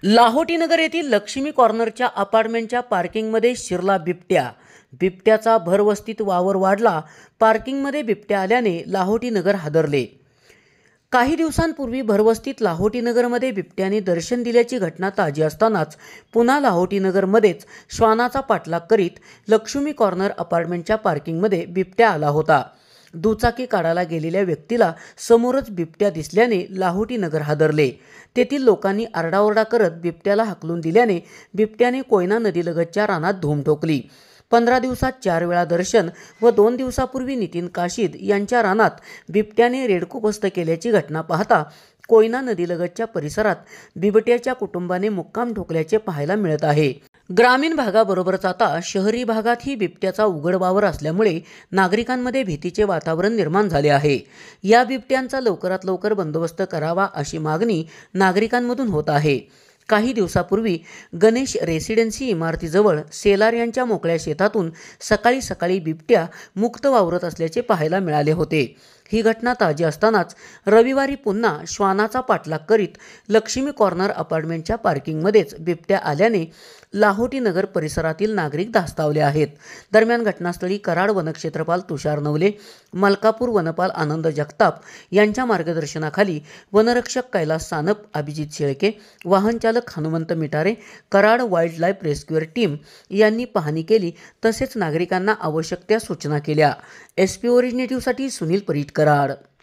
लाहोटी नगर येथील लक्ष्मी कॉर्नरच्या अपार्टमेंटच्या पार्किंगमध्ये शिरला बिबट्या। बिबट्याचा भरवस्तीत वावर वाढला। पार्किंगमध्ये बिबट्या आल्याने लाहोटी नगर हादरले। काही दिवसांपूर्वी भरवस्तीत लाहोटी नगरमध्ये बिबट्याने दर्शन दिल्याची घटना ताजी असतानाच पुन्हा लाहोटी नगरमध्येच श्वानाचा पाठलाग करीत लक्ष्मी कॉर्नर अपार्टमेंटच्या पार्किंगमध्ये बिबट्या आला होता। दुचाकी काढायला गेलेल्या व्यक्तीला समोरच बिबट्या दिसल्याने लाहोटी नगर हादरले। तेथील लोकांनी आरडाओरडा करत बिबट्याला हाकलून दिल्याने बिबट्याने कोयना नदीलगतच्या रानात धूम ठोकली। 15 दिवसात 4 वेळा दर्शन व 2 दिवसापूर्वी नितीन काशीद यांच्या रानात बिबट्याने रेडकुपस्त केल्याची घटना पाहता कोयना नदीलगतच्या परिसरात बिबट्याच्या कुटुंबाने मुक्काम ठोकल्याचे पाहायला मिळत आहे। ग्रामीण भागाबरोबरच आता शहरी भागातही बिबट्याचा उघड वावर असल्यामुळे नागरिकांमध्ये भीतीचे वातावरण निर्माण झाले आहे। या बिबट्यांचा लवकरात लवकर बंदोबस्त करावा अशी मागणी नागरिकांमधून होत आहे। काही दिवसापूर्वी गणेश रेसिडेन्सी इमारतीजवळ सेलार यांच्या मोकळ्या शेतातून सकाळी सकाळी बिबट्या मुक्त वावरत असल्याचे पाहायला मिळाले होते। ही घटना ताजी असतानाच रविवारी पुन्हा श्वानाचा पाठलाग करीत लक्ष्मी कॉर्नर अपार्टमेंटच्या पार्किंगमध्येच बिबट्या आल्याने लाहोटी नगर परिसरातील नागरिक धास्तावले आहेत। दरम्यान घटनास्थळी कराड वनक्षेत्रपाल तुषार नवले, मलकापूर वनपाल आनंद जगताप यांच्या मार्गदर्शनाखाली वनरक्षक कैलास सानप, अभिजित शेळके, वाहनचालक Hanumant Mitare, Karad wild life rescuer team यांनी पाहणी केली तसेच नागरिकांना आवश्यक त्या सूचना केल्या। SP ओरिजिनेटिव्हसाठी सुनील परीट, कराड।